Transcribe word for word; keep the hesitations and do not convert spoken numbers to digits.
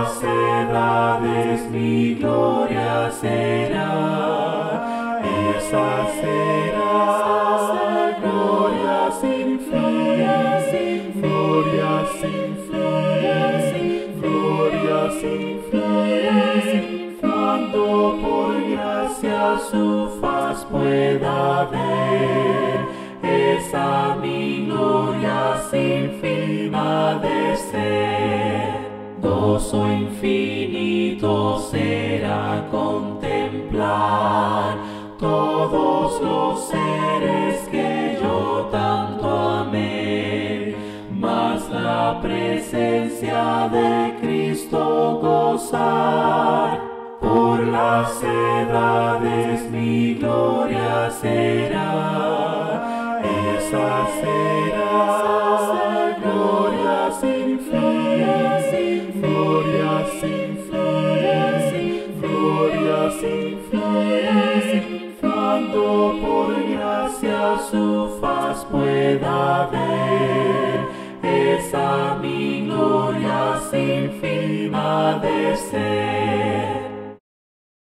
las edades mi gloria será, esa será gloria sin fin, gloria sin fin, gloria sin fin, cuando por gracia su faz pueda ver, esa mi gloria sin fin ha de ser. Gozo infinito será contemplar todos los seres que yo tanto amé, mas la presencia de Cristo gozar. Por las edades mi gloria será, esa será gloria sin fin, gloria sin fin, gloria sin fin, cuando por gracia su faz pueda ver, esa mi gloria sin fin ha de ser.